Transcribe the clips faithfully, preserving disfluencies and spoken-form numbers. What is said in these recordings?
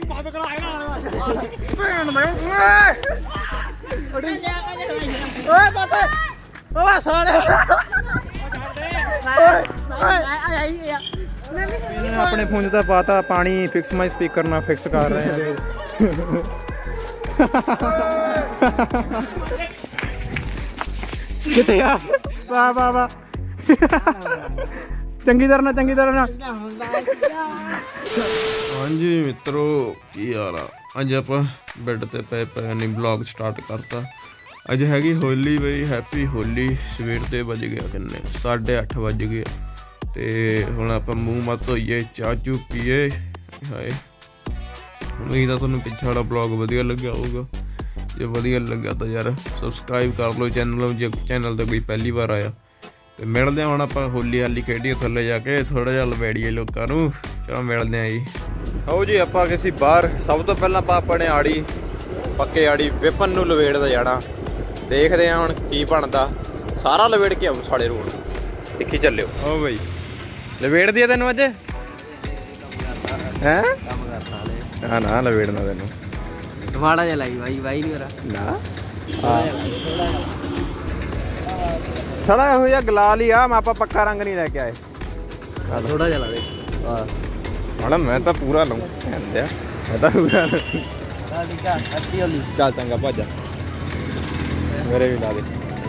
अपने फोन तो पाता पानी फिक्स माई स्पीकर ना फिक्स कर रहे हैं कितने यार वाह वाह वाह चंगी तरह ना चंगी तरह ना। हाँ जी मित्रों की हाल आ अज आप बैड ते पे पे नहीं ब्लॉग स्टार्ट करता। अज हैगी होली बई हैप्पी होली। सवेर ते बज गया किन्ने साढ़े अठ बज गए ते हुण आप मूँह मत धोइए चाह चू पीए। हाए उम्मीद है तुहानूं पिछे वाला ब्लॉग वधिया लग्या होगा। जो वधिया लग्या तो यार सबसक्राइब कर लो चैनल जो चैनल तो कोई पहली बार आया तो मिलते हैं। हम आप होली हाली खेडिए थले जाके थोड़ा जहा लवेड़िए लोगों को। चलो मिलते हैं जी। आओ जी आप किसी बाहर सब तो पहला आप अपने आड़ी पक्के आड़ी विपन नूं लवेड़दा जाना। देखते हैं हम की बनता सारा लवेड़ के आऊ साढ़े रोड देखी चलियो। ओ बई लवेड़ दिया तेन अज है ना ना लवेड़ना तेन माड़ा जहा लाई भाई भाई नहीं मेरा ना सड़ा हो या गलाल ही आ। मैं आप पक्का रंग नहीं लेके आए थोड़ा जला दे मैडम मैं तो पूरा लूँ मैं तो पूरा चल चंगा भाजा मेरे भी ला दे।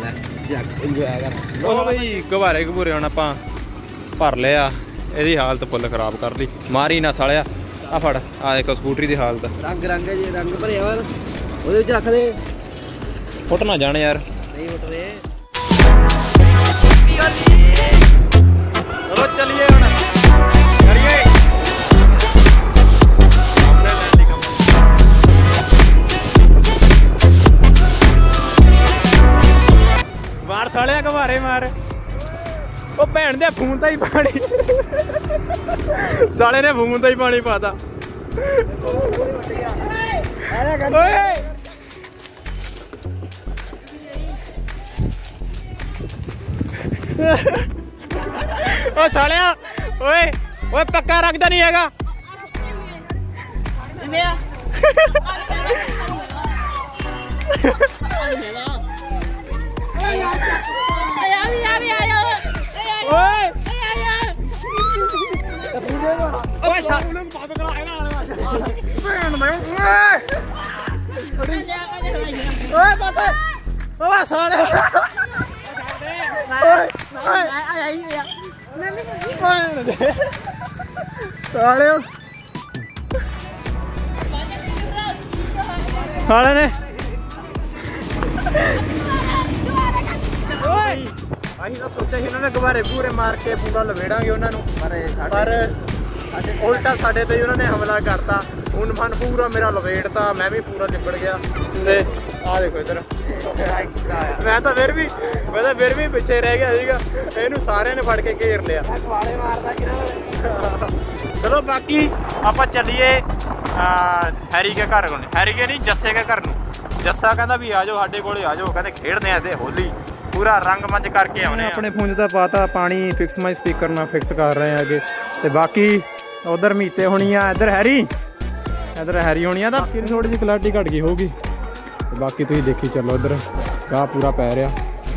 ओ भाई गवारे घबूरे हम आप भर लिया यदी हालत फुल खराब कर ली मारी ना सालिया। आ फड़ आ देखो स्कूटरी की हालत रंग रंग जी रंग भरे यार ਉਹਦੇ ਵਿੱਚ ਰੱਖ ਦੇ फुट ना जाने यार नहीं उठ रहे। चलो चलिए हुण करिए मार सालिया घबारे मार। ओ भैन दे फोन तो ही पानी साले ने फोन तो ही पानी पाता। ओ सालिया ओए ओए पक्का रखता नहीं हैगा साले ने असीं तो सोचा ही उन्होंने गुब्बारे पूरे मार के पूरा लवेड़ांगे उन्होंने पर उल्टा साडे ते उन्होंने हमला करता। उन मन पूरा मेरा लवेड़ता मैं भी पूरा लिपड़ गया। ते आ देखो इधर मैं तो फिर भी मैं तो फिर भी पिछे रह गया सीगा इहनूं सारे ने फड़ के घेर लिया। चलो बाकी आप चलिए हैरी के घर को हैरी के नहीं जस्से के घर नूं। जस्सा कहता भी आ जाओ साडे कोले आ जाओ कहते खेडदे आ ते होली पूरा रंग मंच करके आने। अपने फोन तो पाता पानी फिक्स माई स्पीकर ना फिक्स कर रहे हैं ते बाकी उधर मीते होनी आ इधर हैरी इधर हैरी होनी आ फिर थोड़ी जी क्लैरिटी घट गई होगी। बाकी तुम देखी चलो इधर गाह पूरा पै रहा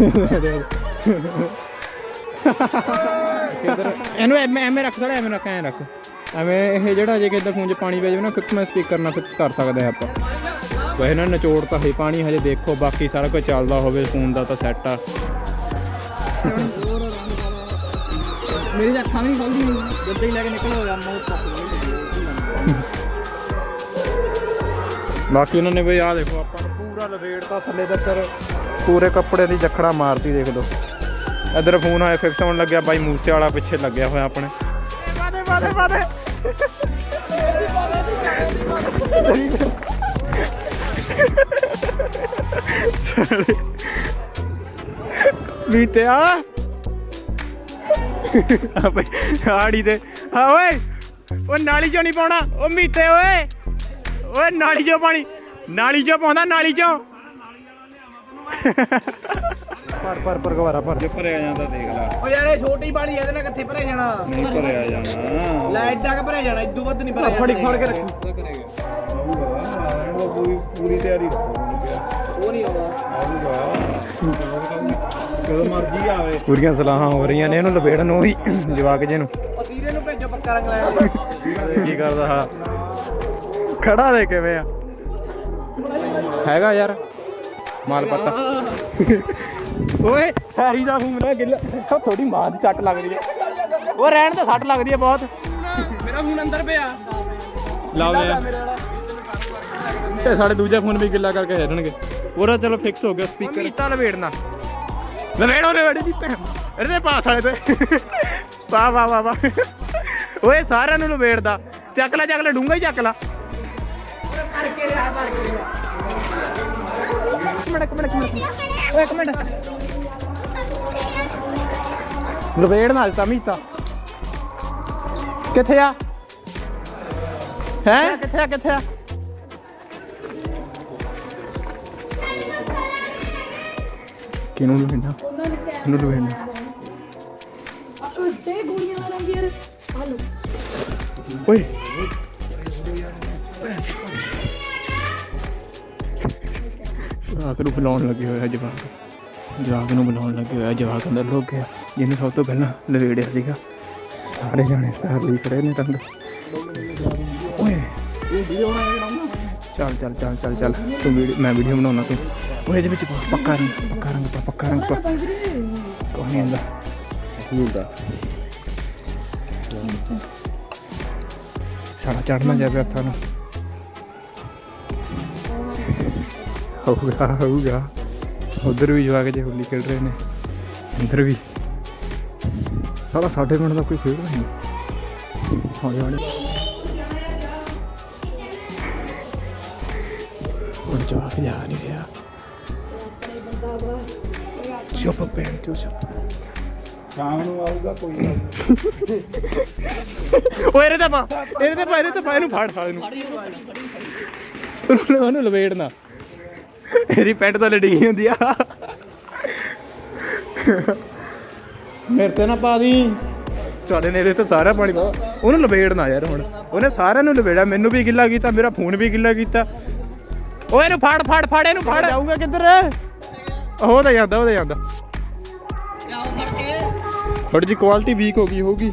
इनू एवें रख साढ़े एवें रख एं रख एवें ये जो जे कि फोन च पानी पै जाए ना फिक्स माई स्पीकर ना फिक्स कर सकते हैं आप। वैसे ना निचोड़ तो है पानी हजे देखो बाकी सारा कुछ चलता हो फोन का तो सैट आ। मेरी अखा भी खोलती जब ही लेके निकल हो बाकी उन्होंने भाई आ देखो आप पूरा लवेड़ता थले तक पूरे कपड़े की जखड़ा मारती देख दो। इधर फोन आए फिक्स होने लग्या भाई मूसे वाला पिछे लग्या हुआ अपने मीते आ आड़ी दे हाँ ओए वो नाली चो नहीं पाना ओ मीते ओए ओए नाली चो पानी नाली चो पाਉਂਦਾ नाली चो ਪਰ ਪਰ ਪਰ ਗਵਾਰਾ ਪਰ ਜੇ ਭਰਿਆ ਜਾਂਦਾ ਦੇਖ ਲਾ। ਓ ਯਾਰ ਇਹ ਛੋਟੀ ਬਾੜੀ ਇਹਦੇ ਨਾਲ ਕਿੱਥੇ ਭਰਿਆ ਜਾਣਾ? ਨਹੀਂ ਭਰਿਆ ਜਾਣਾ। ਲੈ ਐਡਾ ਕ ਭਰਿਆ ਜਾਣਾ, ਇਦੋਂ ਵੱਧ ਨਹੀਂ ਭਰਿਆ ਫੜੀ ਫੜ ਕੇ ਰੱਖੀ। ਆਊਗਾ ਪੂਰੀ ਪੂਰੀ ਤਿਆਰੀ ਰੱਖੋ। ਉਹ ਨਹੀਂ ਆਉਂਦਾ। ਜਦੋਂ ਮਰਜ਼ੀ ਆਵੇ। ਪੂਰੀਆਂ ਸਲਾਹਾਂ ਹੋ ਰਹੀਆਂ ਨੇ ਇਹਨੂੰ ਲਪੇੜਨ ਨੂੰ ਵੀ ਜਵਾਕ ਜੇ ਨੂੰ। ਪਤੀਰੇ ਨੂੰ ਭੇਜੋ ਪੱਕਾ ਰੰਗ ਲਾਇਆ। ਕੀ ਕਰਦਾ ਹਾਂ ਖੜਾ ਦੇ ਕਿਵੇਂ ਆ ਹੈਗਾ ਯਾਰ ਮਾਲ ਪੱਤਾ। ਓਏ ਹੈਰੀ ਦਾ ਫੋਨ ਨਾ ਗਿੱਲਾ ਥੋੜੀ ਮਾਂ ਦੀ ਸੱਟ ਲੱਗਦੀ ਹੈ। ਉਹ ਰਹਿਣ ਤੇ ਸੱਟ ਲੱਗਦੀ ਹੈ ਬਹੁਤ। ਮੇਰਾ ਫੋਨ ਅੰਦਰ ਪਿਆ। ਲਾਉਂਦੇ ਆ ਤੇ ਸਾਡੇ ਦੂਜਾ ਫੋਨ ਵੀ ਗਿੱਲਾ ਕਰਕੇ ਛੱਡਣਗੇ। ਉਹਦਾ ਚਲੋ ਫਿਕਸ ਹੋ ਗਿਆ ਸਪੀਕਰ। ਕੀਤਾ ਲਵੇੜਨਾ ਲਵੇੜੋ ਲਵੇੜੀ ਦੀ ਭੈਣ ਇਹਦੇ ਪਾਸ ਵਾਲੇ ਤੇ ਵਾਹ ਵਾਹ ਵਾਹ ਵਾਹ। ਓਏ ਸਾਰਿਆਂ ਨੂੰ ਲਵੇੜਦਾ। ਚੱਕ ਲੈ ਚੱਕ ਲੈ ਡੂੰਗਾ ਹੀ ਚੱਕ ਲਾ। ਇੱਕ ਮਿੰਟ ਇੱਕ ਮਿੰਟ ਓਏ ਇੱਕ ਮਿੰਟ ਲਵੇੜ ਨਾਲ ਤਾਂ ਮੀਤਾ ਕਿੱਥੇ ਆ ਹੈ ਕਿੱਥੇ ਆ ਕਿੱਥੇ ਆ ਕਿਨੂੰ ਲਵੇੜਨਾ ਇਹਨੂੰ ਲਵੇੜਨਾ ਤੇ ਗੋਲੀਆਂ ਲਾਉਂਦੀ ਯਾਰ ਹਲੋ ਓਏ ਜਵਾਕ ਨੂੰ ਬੁਲਾਉਣ ਲੱਗੇ ਹੋਇਆ ਜਵਾਕ ਜਵਾਕ ਨੂੰ ਬੁਲਾਉਣ ਲੱਗੇ ਹੋਇਆ ਜਵਾਕ ਅੰਦਰ ਲੁੱਕ ਗਿਆ ਜਿਹਨੂੰ ਸਭ ਤੋਂ ਪਹਿਲਾਂ ਲਵੇੜਿਆ ਸੀਗਾ। ਸਾਰੇ ਜਾਣੇ ਸਾਰ ਲਈ ਖੜੇ ਨੇ ਤੰਗ। ਓਏ ਚੱਲ ਚੱਲ ਚੱਲ ਚੱਲ ਚੱਲ ਤੂੰ ਵੀਡੀਓ ਮੈਂ ਵੀਡੀਓ ਬਣਾਉਣਾ ਤੂੰ ਓਏ ਇਹਦੇ ਵਿੱਚ ਪੱਕਾ ਰੰਗ ਪੱਕਾ ਰੰਗ ਪਾ ਪੱਕਾ ਰੰਗ ਪਾ ਕੋਈ ਨਹੀਂ ਹੁੰਦਾ ਕੀ ਹੁੰਦਾ ਸਾਰਾ ਚੜਨਾ ਜਾਵੇ ਹੱਥਾਂ ਨੂੰ। ਹੋਊਗਾ ਹੋਊਗਾ ਉਧਰ ਵੀ ਜਵਾਕ ਜੇ ਹੋਲੀ ਖੇਡ ਰਹੇ ਨੇ ਇੱਧਰ ਵੀ। ਸਾਲਾ ਸਾਡੇ ਪਿੰਡ ਦਾ ਕੋਈ ਖੇਡ ਨਹੀਂ ਹੌਲੀ ਹੌਲੀ ਹੁਣ ਜਵਾਕ ਜਾ ਨਹੀਂ ਰਿਹਾ। ਚੁੱਪ ਪੈਣ ਚੋ ਚੁੱਪ। ਸ਼ਾਮ ਨੂੰ ਆਊਗਾ ਕੋਈ ਨਾ। ਓਏ ਇਹਦੇ ਤਾਂ ਪਾ ਇਹਦੇ ਤੇ ਪਾ ਇਹਦੇ ਤੇ ਪਾ ਇਹਨੂੰ ਫੜ ਫੜ ਇਹਨੂੰ ਉਹਨੂੰ ਲਵੇੜਨਾ। ਇਹਦੀ ਪੈਂਟ ਤਾਂ ਲੜੀ ਹੁੰਦੀ ਆ। ਮੇਰੇ ਤੇ ਨਾ ਪਾ ਦੀ ਸਾਡੇ ਨੇੜੇ ਤੇ ਸਾਰਾ ਪਾਣੀ ਪਾ। ਉਹਨੂੰ ਲਵੇੜਨਾ ਯਾਰ ਹੁਣ ਉਹਨੇ ਸਾਰਿਆਂ ਨੂੰ ਲਵੇੜਿਆ। ਮੈਨੂੰ ਵੀ ਗਿੱਲਾ ਕੀਤਾ ਮੇਰਾ ਫੋਨ ਵੀ ਗਿੱਲਾ ਕੀਤਾ। ਓਏ ਇਹਨੂੰ ਫੜ ਫੜ ਫੜ ਇਹਨੂੰ ਫੜ। ਜਾਊਗਾ ਕਿੱਧਰ ਉਹ ਤਾਂ ਜਾਂਦਾ ਉਹ ਤਾਂ ਜਾਂਦਾ। ਥੋੜੀ ਜਿਹੀ ਕੁਆਲਿਟੀ ਵੀਕ ਹੋ ਗਈ ਹੋਊਗੀ।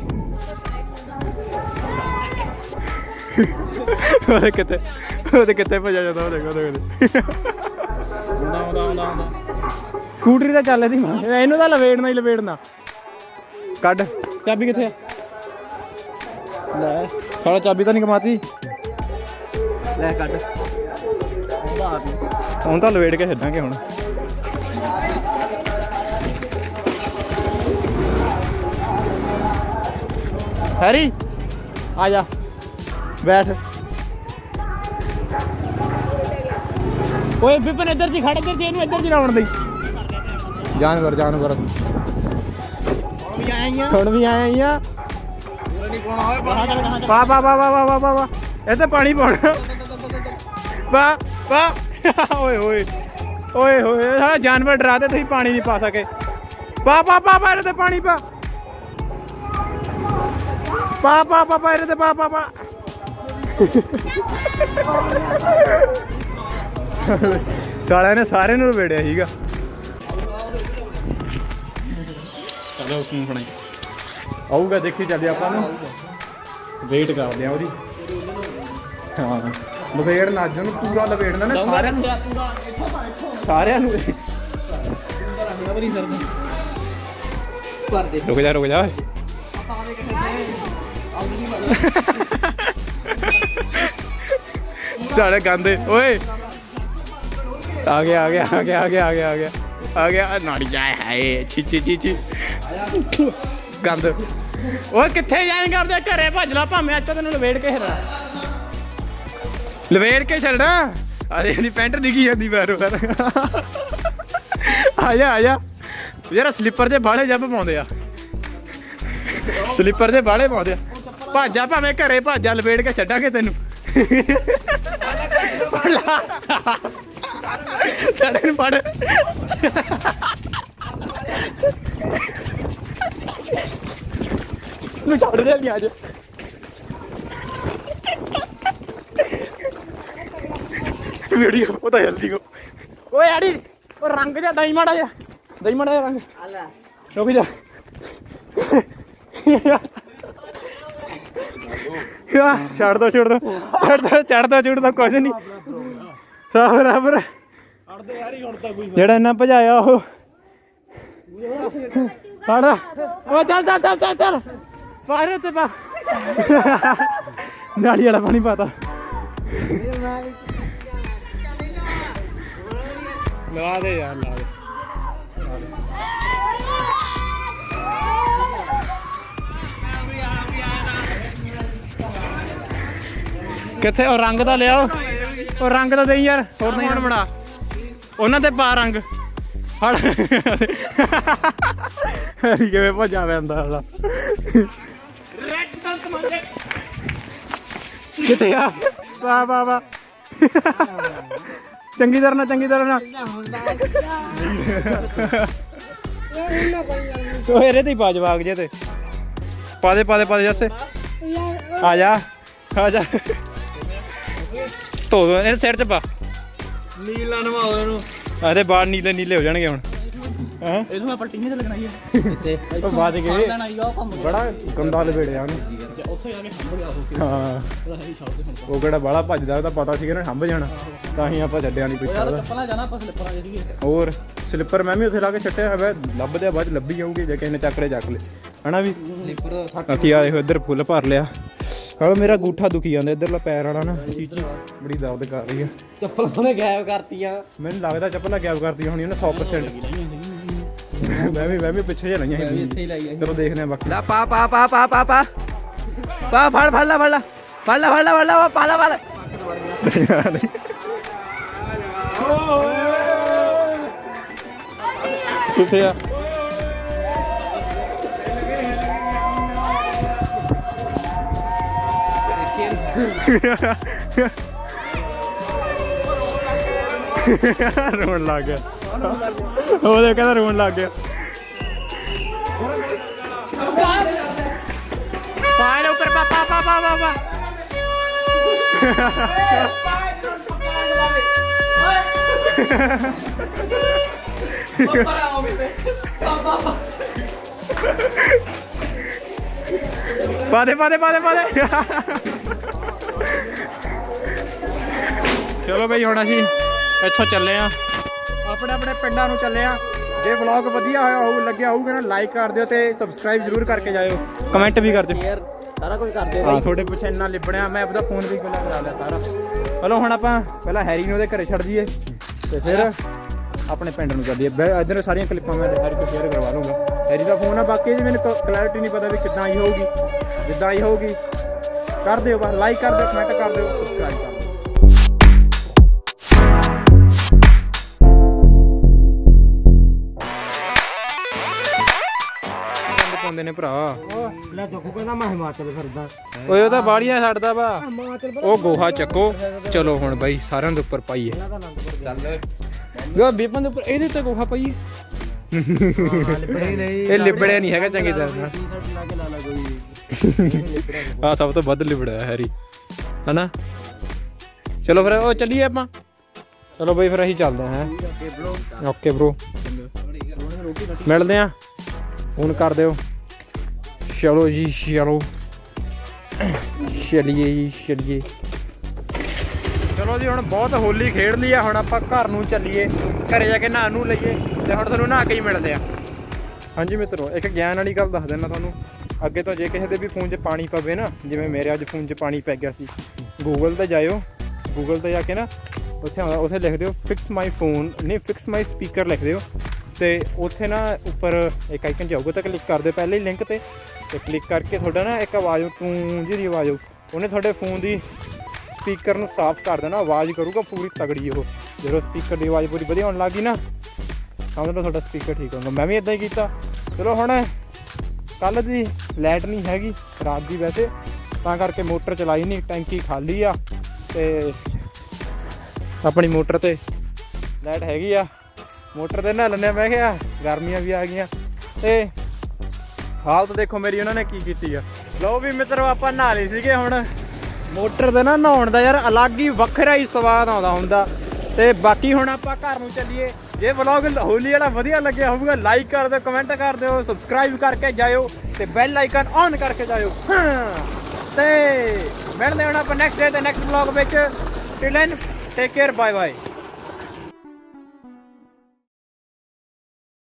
ਉਹਦੇ ਕਿਤੇ ਉਹਦੇ ਕਿਤੇ ਭੱਜਿਆ ਜਾਂਦਾ ਉਹ ਦੇਖੋ ਉਹਦੇ ਆਉਂਦਾ ਆਉਂਦਾ ਆਉਂਦਾ ਆਉਂਦਾ। ਸਕੂਟਰੀ ਤਾਂ ਚੱਲ ਇਹਦੀ ਮਾਂ ਇਹਨੂੰ ਤਾਂ ਲਵੇੜਨਾ ਹੀ ਲਵੇੜਨਾ। ਕੱਢ ਚਾਬੀ ਕਿੱਥੇ ਆ ਲੈ ਸਾਲਾ ਚਾਬੀ ਤਾਂ ਨਹੀਂ ਕਮਾਤੀ। ਲੈ ਕੱਢ ਹੁਣ ਤਾਂ ਲਵੇੜ ਕੇ ਛੱਡਾਂਗੇ ਹੁਣ। ਹੈਰੀ ਆ ਜਾ ਬੈਠ। ਓਏ ਵਿਪਨ ਇੱਧਰ ਜੀ ਖੜ ਇੱਧਰ ਜੀ ਇਹਨੂੰ ਇੱਧਰ ਜੀ ਲਾਉਣ ਦੇ। ਜਾਨਵਰ ਜਾਨਵਰ ਹੁਣ ਵੀ ਆਈਆਂ ਹੁਣ ਵੀ ਆਏ ਆ। ਪੂਰਾ ਨਹੀਂ ਪਾਉਣਾ ਓਏ ਬਾਹਰ ਪਾ ਪਾ ਪਾ ਪਾ ਪਾ ਪਾ ਪਾ ਇਹ ਤੇ ਪਾਣੀ ਪਾਉਣਾ। ਪਾ ਪਾ ਓਏ ਹੋਏ ਓਏ ਹੋਏ ਸਾਰਾ ਜਾਨਵਰ ਡਰਾਦੇ ਤੁਸੀਂ ਪਾਣੀ ਨਹੀਂ ਪਾ ਸਕੇ। ਪਾ ਪਾ ਪਾ ਪਾ ਇਹਦੇ ਤੇ ਪਾਣੀ ਪਾ ਪਾ ਪਾ ਪਾ ਪਾ ਇਹਦੇ ਤੇ ਪਾ ਪਾ ਪਾ। ਸਾਲਿਆਂ ਨੇ ਸਾਰਿਆਂ ਨੂੰ ਵੇੜਿਆ ਸੀਗਾ। ਚਲੋ ਉਸ ਨੂੰ ਫੜਾਈ ਆਊਗਾ ਦੇਖੀ ਚੱਲਦੇ ਆਪਾਂ ਨੂੰ ਵੇਟ ਕਰਦੇ ਆ ਉਹਦੀ। ਹਾਂ ਲਵੇੜਨਾ ਅੱਜ ਉਹਨੂੰ ਪੂਰਾ ਲਵੇੜਨਾ ਨੇ ਸਾਰਿਆਂ ਨੂੰ ਸਾਰਿਆਂ ਨੂੰ। ਕਰ ਦੇ ਰੁਕ ਜਾ ਰੁਕ ਜਾ ਸਾਲੇ ਗੰਦੇ ਓਏ ਆ ਗਿਆ ਆ ਗਿਆ ਆ ਗਿਆ ਆ ਗਿਆ ਆ ਗਿਆ ਆ ਗਿਆ ਆ ਗਿਆ ਨਾੜੀ ਜਾਏ ਹਾਏ ਚੀਚੀ ਚੀਚੀ ਗੰਦ। ਓਏ ਕਿੱਥੇ ਜਾਏਂਗਾ ਆਪਦੇ ਘਰੇ ਭੱਜ ਲਾ ਭਾਵੇਂ ਅੱਜ ਤੈਨੂੰ ਲਵੇੜ ਕੇ ਛੱਡਣਾ ਲਵੇੜ ਕੇ ਛੱਡਣਾ। ਅਰੇ ਇਹਦੀ ਪੈਂਟ ਡਿੱਗੀ ਜਾਂਦੀ ਬਾਰੋ ਬਾਰ। ਆ ਜਾ ਆ ਜਾ ਯਾਰ ਸਲੀਪਰ ਜੇ ਬਾਹਲੇ ਜੱਬ ਪਾਉਂਦੇ ਆ ਸਲੀਪਰ ਜੇ ਬਾਹਲੇ ਪਾਉਂਦੇ ਆ। ਭਾਜਾ ਭਾਵੇਂ ਘਰੇ ਭਾਜਾ ਲਵੇੜ ਕੇ ਛੱਡਾਂਗੇ ਤੈਨੂੰ। ਸਾਡੇ ਨੂੰ ਫੜ मैं छोड़ दे नहीं आज वीडियो पता जल्दी को ओए यारी वो रंग जा दही माड़ा जा दही माड़ा जा रंग रुक जा ਛੱਡ ਦੋ ਛੱਡ ਦੋ ਛੱਡ ਦੋ ਛੱਡ ਦੋ ਛੱਡ ਦੋ ਕੁਛ ਨਹੀਂ ਸਾਹ ਬਰਾਬਰ ਜਿਹੜਾ ਇਹਨਾਂ ਭਜਾਇਆ ਉਹ ਫੜ ਉਹ ਚੱਲ ਚੱਲ ਚੱਲ ਚੱਲ ਚੱਲ ਬਾਹਰ ਉੱਤੇ ਪਾ ਨਾਲੀ ਵਾਲਾ ਪਾਣੀ ਪਾਤਾ ਲਵਾ ਦੇ ਯਾਰ ਲਾ ਦੇ ਕਿੱਥੇ ਉਹ ਰੰਗ ਦਾ ਲਿਆ ਉਹ ਰੰਗ ਦਾ ਦੇਈ ਯਾਰ ਹੋਰ ਨਹੀਂ ਬਣਾ ਉਹਨਾਂ ਤੇ ਪਾ ਰੰਗ ਫੜ ਕਿਵੇਂ ਭੱਜਾ ਪੈਂਦਾ ਵਾਲਾ ਕਿੱਥੇ ਆ ਵਾ ਵਾ ਵਾ ਚੰਗੀ ਤਰ੍ਹਾਂ ਨਾਲ ਚੰਗੀ ਤਰ੍ਹਾਂ ਨਾਲ ਉਹ ਇਹਦੇ ਤੇ ਹੀ ਪਾ ਜਵਾਗ ਜੇ ਤੇ ਪਾ ਦੇ ਪਾ ਦੇ ਪਾ ਦੇ ਜੱਸੇ ਆ ਜਾ ਆ ਜਾ ਧੋ ਦੋ ਇਹ ਸਿਰ ਚ ਪਾ ਨੀਲਾ ਨਵਾਓ ਇਹਨੂੰ ਇਹਦੇ ਬਾਲ ਨੀਲੇ ਨੀਲੇ ਹੋ ਜਾਣਗੇ ਹੁਣ ਹੈਂ ਇਹਨੂੰ ਆਪਾਂ ਟੀਨੇ ਤੇ ਲੱਗਣਾ ਹੀ ਇੱਥੇ ਉਹ ਬਾਅਦ ਗਏ ਉਹ ਕੰਮ ਬੜਾ ਗੰਦਾ ਲਵੇੜਿਆ ਉਹਨੂੰ ਉੱਥੇ ਜਾ ਕੇ ਹੰਬ ਗਿਆ ਹੋ ਹਾਂ ਉਹ ਕਿਹੜਾ ਬਾਹਲਾ ਭੱਜਦਾ ਉਹਦਾ ਪਤਾ ਸੀਗਾ ਨਾ ਹੰਬ ਜਾਣਾ ਤਾਂ ਹੀ ਆਪਾਂ ਛੱਡਿਆ ਨਹੀਂ ਪਿੱਛੇ ਉਹਦਾ ਚੱਪਲਾਂ ਜਾਣਾ ਆਪਾਂ ਸਲਿੱਪਰਾਂ ਦੇ ਸੀਗੇ ਹੋਰ ਸਲਿੱਪਰ ਮੈਂ ਵੀ ਉੱਥੇ ਲਾ ਕੇ ਛੱਟਿਆ ਹੋਇਆ ਲੱਭਦੇ ਬਾਅਦ ਲੱਭੀ ਜਾਊਗੀ ਜੇ ਕਿਸੇ ਨੇ ਚੱਕ ਲੈ ਚੱਕ ਲੈ ਹਨਾ ਵੀ ਸਲਿੱਪਰ ਅੱਖੀ ਆ ਦੇਖੋ ਇੱਧਰ ਫੁੱਲ ਭਰ ਲਿਆ ਹਾਂ ਮੇਰਾ ਗੂਠਾ ਦੁਖੀ ਜਾਂਦਾ ਇੱਧਰਲਾ ਪੈਰ ਵਾਲਾ ਨਾ ਚੀਚੀ ਬੜੀ ਦਰਦ ਕਰ ਰਹੀ ਆ ਚੱਪਲਾਂ ਉਹਨੇ ਗਾਇਬ ਕਰਤੀਆਂ ਮੈਨੂੰ ਲੱਗਦਾ ਚੱਪਲਾਂ ਗਾਇਬ ਕਰਤੀ ਹੋਣੀ ਉਹਨੇ ਸੌ ਪਰਸੈਂਟ ਮੈਂ ਵੀ ਮੈਂ ਵੀ ਪਿੱਛੇ ਜਿਹਾ ਲਾਈਆਂ ਸੀ ਇੱਥੇ ਹੀ ਲਾਈ ਚਲੋ ਦੇਖਦੇ ਆ ਬਾਕੀ ਲਾ ਪਾ ਪਾ ਪਾ ਪਾ ਪਾ ਪਾ ਪਾ ਫੜ ਫੜ ਲੈ ਫੜ ਲੈ ਫੜ ਲੈ ਫੜ ਲੈ ਫੜ ਲੈ ਪਾ ਲੈ ਪਾ ਲੈ ਕਿੱਥੇ ਆ ਰੋਣ ਲੱਗ ਗਿਆ ਉਹਦੇ ਕਹਿੰਦਾ ਰੋਣ ਲੱਗ ਗਿਆ ਪਾਇਲ ਉੱਪਰ ਪਾ ਪਾ ਪਾ ਪਾ ਪਾ ਪਾ ਦੇ ਪਾ ਦੇ ਪਾ ਦੇ ਪਾ ਦੇ ਚਲੋ ਬਈ ਹੁਣ ਅਸੀਂ ਇੱਥੋਂ ਚੱਲੇ ਆ ਆਪਣੇ ਆਪਣੇ ਪਿੰਡਾਂ ਨੂੰ ਚੱਲੇ ਆ ਜੇ ਵਲੌਗ ਵਧੀਆ ਹੋਇਆ ਹੋਊ ਲੱਗਿਆ ਹੋਊਗਾ ਨਾ ਲਾਈਕ ਕਰ ਦਿਓ ਤੇ ਸਬਸਕ੍ਰਾਈਬ ਜ਼ਰੂਰ ਕਰਕੇ ਜਾਇਓ ਕਮੈਂਟ ਵੀ ਕਰ ਦਿਓ ਸ਼ੇਅਰ ਸਾਰਾ ਕੁਝ ਕਰਦੇ ਹਾਂ ਤੁਹਾਡੇ ਪਿੱਛੇ ਇੰਨਾ ਲਿਬੜਿਆ ਮੈਂ ਆਪਦਾ ਫੋਨ ਵੀ ਖੁੱਲਾ ਕਰਾ ਲਿਆ ਸਾਰਾ ਚਲੋ ਹੁਣ ਆਪਾਂ ਪਹਿਲਾਂ ਹੈਰੀ ਨੂੰ ਉਹਦੇ ਘਰੇ ਛੱਡ ਦਈਏ ਤੇ ਫਿਰ ਆਪਣੇ ਪਿੰਡ ਨੂੰ ਚੱਲੀਏ ਇੱਧਰ ਸਾਰੀਆਂ ਕਲਿੱਪਾਂ ਮੈਂ ਹਰ ਇੱਕ ਸ਼ੇਅਰ ਕਰਵਾ ਲੂੰਗਾ ਹੈਰੀ ਦਾ ਫੋਨ ਆ ਬਾਕੀ ਜੀ ਮੈਨੂੰ ਕਲੈਰਿਟੀ ਨਹੀਂ ਪਤਾ ਵੀ ਕਿੱਦਾਂ ਆਈ ਹੋਊਗੀ ਜਿੱਦਾਂ ਆਈ ਹੋਊਗੀ ਕਰ ਦਿਓ ਬਸ ਲਾਈਕ ਕਰ ਦਿਓ ਕਮੈਂਟ ਕਰ ਦਿਓ ਸਬਸਕ੍ਰਾਈਬ ਕਰ ਦਿਓ ਪਾਉਂਦੇ ਨੇ ਭਰਾ ਲੈ ਦੇਖੋ ਕਹਿੰਦਾ ਮੈਂ ਹਿਮਾਚਲ ਫਿਰਦਾ ਓਏ ਉਹ ਤਾਂ ਬਾੜੀਆਂ ਛੱਡਦਾ ਵਾ ਉਹ ਗੋਹਾ ਚੱਕੋ ਚਲੋ ਹੁਣ ਬਾਈ ਸਾਰਿਆਂ ਦੇ ਉੱਪਰ ਪਾਈਏ ਚੱਲ ਯਾ ਬੀਪਨ ਦੇ ਉੱਪਰ ਇਹਦੇ ਤੇ ਗੋਹਾ ਪਾਈਏ ਇਹ ਲਿਬੜਿਆ ਨਹੀਂ ਹੈਗਾ ਚੰਗੀ ਤਰ੍ਹਾਂ ਆ ਸਭ ਤੋਂ ਵੱਧ ਲਿਬੜਿਆ ਹੈਰੀ ਹਨਾ ਚਲੋ ਫਿਰ ਉਹ ਚੱਲੀਏ ਆਪਾਂ ਚਲੋ ਬਈ ਫਿਰ ਅਸੀਂ ਚੱਲਦੇ ਹਾਂ ਓਕੇ ਬ్రో ਮਿਲਦੇ ਆ ਫੋਨ ਕਰ ਦਿਓ ਚਲੋ ਜੀ ਚਲੋ ਚਲੀਏ ਜੀ ਚਲੀਏ ਚਲੋ ਜੀ ਹੁਣ ਬਹੁਤ ਹੋਲੀ ਖੇਡ ਲਈ ਆ ਹੁਣ ਆਪਾਂ ਘਰ ਨੂੰ ਚੱਲੀਏ ਘਰੇ ਜਾ ਕੇ ਨਹਾ ਨੂੰ ਲਈਏ ਤੇ ਹੁਣ ਤੁਹਾਨੂੰ ਨਹਾ ਕੇ ਹੀ ਮਿਲਦੇ ਆ ਹਾਂਜੀ ਮਿੱਤਰੋ ਇੱਕ ਗਿਆਨ ਵਾਲੀ ਗੱਲ ਦੱਸ ਦਿੰਦਾ ਤੁਹਾਨੂੰ ਅੱਗੇ ਤੋਂ ਜੇ ਕਿਸੇ ਦੇ ਵੀ ਫੋਨ 'ਚ ਪਾਣੀ ਪਵੇ ਨਾ ਜਿਵੇਂ ਮੇਰੇ ਅੱਜ ਫੋਨ 'ਚ ਪਾਣੀ ਪੈ ਗਿਆ ਸੀ ਗੂਗਲ ਤੇ ਜਾਇਓ ਗੂਗਲ ਤੇ ਜਾ ਕੇ ਨਾ ਉੱਥੇ ਆਉਂਦਾ ਉੱਥੇ ਲਿਖ ਦਿਓ ਫਿਕਸ ਮਾਈ ਫੋਨ ਨਹੀਂ ਫਿਕਸ ਮਾਈ ਸਪੀਕਰ ਲਿਖ ਦਿਓ ਤੇ ਉੱਥੇ ਨਾ ਉੱਪਰ ਇੱਕ ਆਈਕਨ ਜਾਊਗਾ ਤਾਂ ਕਲਿੱਕ ਕਰ ਦਿਓ ਪਹਿਲੇ ਹੀ ਲਿੰਕ ਤੇ ਤੇ ਕਲਿੱਕ ਕਰਕੇ ਤੁਹਾਡਾ ਨਾ ਇੱਕ ਆਵਾਜ਼ ਟੂੰ ਜਿਹੀ ਆਵਾਜ਼ ਆਊ ਉਹਨੇ ਤੁਹਾਡੇ ਫੋਨ ਦੀ ਸਪੀਕਰ ਨੂੰ ਸਾਫ਼ ਕਰ ਦੇਣਾ ਆਵਾਜ਼ ਕਰੂਗਾ ਪੂਰੀ ਤਗੜੀ ਉਹ ਜਦੋਂ ਸਪੀਕਰ ਦੀ ਆਵਾਜ਼ ਪੂਰੀ ਵਧੀਆ ਹੋਣ ਲੱਗ ਗਈ ਨਾ ਸਮਝ ਲਓ ਤੁਹਾਡਾ ਸਪੀਕਰ ਠੀਕ ਹੋਊਗਾ ਮੈਂ ਵੀ ਇੱਦਾਂ ਹੀ ਕੀਤਾ ਚਲੋ ਹੁਣ ਕੱਲ੍ਹ ਦੀ ਲਾਈਟ ਨਹੀਂ ਹੈਗੀ ਰਾਤ ਦੀ ਵੈਸੇ ਤਾਂ ਕਰਕੇ ਮੋਟਰ ਚਲਾਈ ਨਹੀਂ ਟੈਂਕੀ ਖਾਲੀ ਆ ਤੇ ਆਪਣੀ ਮੋਟਰ ਤੇ ਲਾਈਟ ਹੈਗੀ ਆ ਮੋਟਰ ਤੇ ਨਹਾ ਲੈਂਦੇ ਮੈਂ ਕਿਹਾ ਗਰਮੀਆਂ ਵੀ ਆ ਗਈਆਂ ਤੇ ਹਾਲਤ ਦੇਖੋ ਮੇਰੀ ਉਹਨਾਂ ਨੇ ਕੀ ਕੀਤੀ ਆ। ਲਓ ਵੀ ਮਿੱਤਰੋ ਆਪਾਂ ਨਹਾ ਲਈ ਸੀਗੇ ਹੁਣ ਮੋਟਰ ਤੇ ਨਾ ਨਹਾਉਣ ਦਾ ਯਾਰ ਅਲੱਗ ਹੀ ਵੱਖਰਾ ਹੀ ਸਵਾਦ ਆਉਂਦਾ ਹੁੰਦਾ। ਤੇ ਬਾਕੀ ਹੁਣ ਆਪਾਂ ਘਰ ਨੂੰ ਚੱਲੀਏ। ਜੇ ਵਲੌਗ ਹੋਲੀ ਵਾਲਾ ਵਧੀਆ ਲੱਗਿਆ ਹੋਊਗਾ ਲਾਈਕ ਕਰ ਦਿਓ, ਕਮੈਂਟ ਕਰ ਦਿਓ, ਸਬਸਕ੍ਰਾਈਬ ਕਰਕੇ ਜਾਇਓ ਤੇ ਬੈਲ ਆਈਕਨ ਔਨ ਕਰਕੇ ਜਾਇਓ। ਤੇ ਮਿਲਦੇ ਹੁਣ ਆਪਾਂ ਨੈਕਸਟ ਡੇ ਤੇ ਨੈਕਸਟ ਵਲੌਗ ਵਿੱਚ। Till then take care, bye bye.